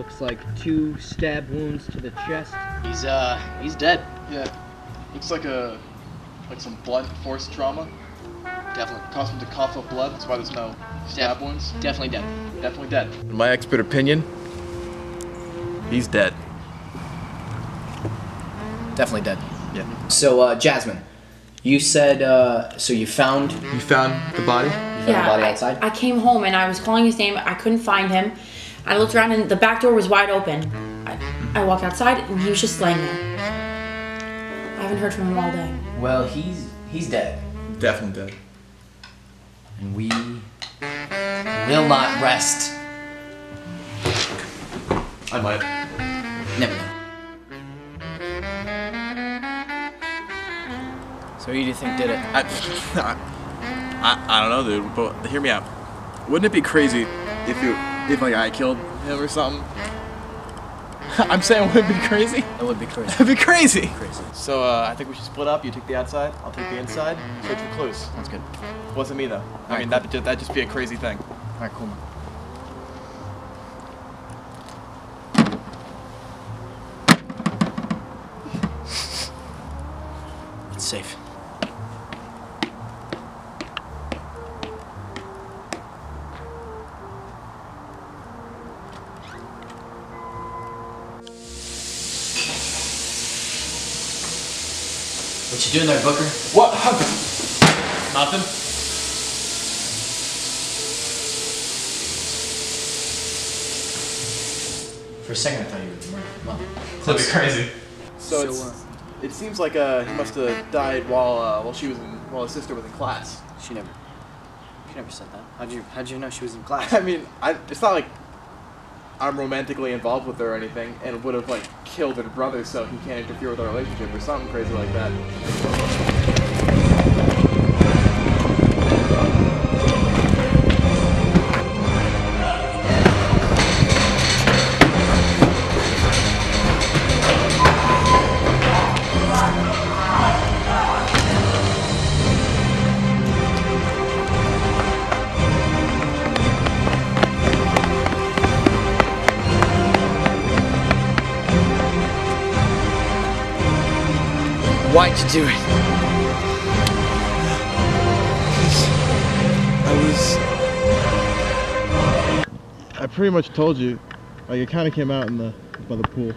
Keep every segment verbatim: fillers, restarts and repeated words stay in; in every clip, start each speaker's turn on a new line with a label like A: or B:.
A: looks like two stab wounds to the chest.
B: He's, uh, he's dead.
C: Yeah. Looks like a, like some blunt force trauma.
B: Definitely.
C: Caused him to cough up blood, that's why there's no stab
B: Def
C: wounds.
B: Definitely dead.
C: Definitely dead.
D: In my expert opinion, he's dead.
B: Definitely dead.
D: Yeah.
B: So, uh, Jasmine, you said, uh, so you found...
D: You found the body?
B: You found
E: Yeah,
B: the body
E: I,
B: outside?
E: I came home and I was calling his name. I couldn't find him. I looked around and the back door was wide open. I, I walked outside and he was just laying there. I haven't heard from him all day.
B: Well, he's, he's dead.
D: Definitely dead.
B: And we will not rest.
D: I might.
B: Never know. So who do you think did it?
D: I, I, I don't know, dude, but hear me out. Wouldn't it be crazy if you, if like I killed him or something? I'm saying, would it be crazy?
B: That would be crazy.
D: That'd be crazy.
B: Crazy.
C: So, uh, I think we should split up. You take the outside, I'll take the inside. Search for clues.
B: Sounds good.
C: Wasn't me, though. I
B: right,
C: mean,
B: cool.
C: that'd, ju that'd just be a crazy thing.
B: Alright, cool, man. It's safe. What you doing there, Booker?
D: What? Nothing.
B: For a second, I thought you were murdered. Well,
D: That'd be crazy.
C: So,
B: So,
C: it's,
B: uh,
C: it seems like uh, he must have died while uh, while she was in, while his sister was in class.
B: She never, she never said that. How'd you, how'd you know she was in class?
C: I mean, I, it's not like I'm romantically involved with her or anything, and would have like killed her brother so he can't interfere with our relationship or something crazy like that.
B: Why'd you do it?
F: I was... I pretty much told you. Like, it kind of came out in the by the pool.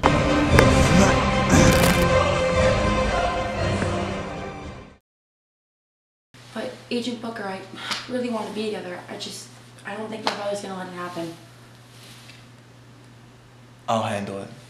E: But Agent Booker, I really want to be together. I just, I don't think my brother's gonna let it happen.
D: I'll handle it.